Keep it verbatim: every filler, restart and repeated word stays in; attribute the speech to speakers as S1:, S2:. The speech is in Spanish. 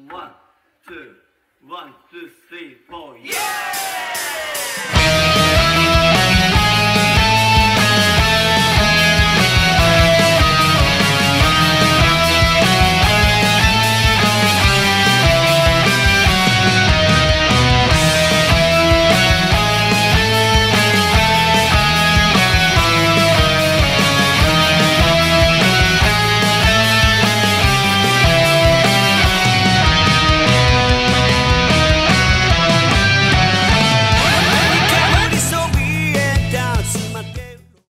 S1: ワン、ツー、ワン、ツー、スリー、フォー、イエーイ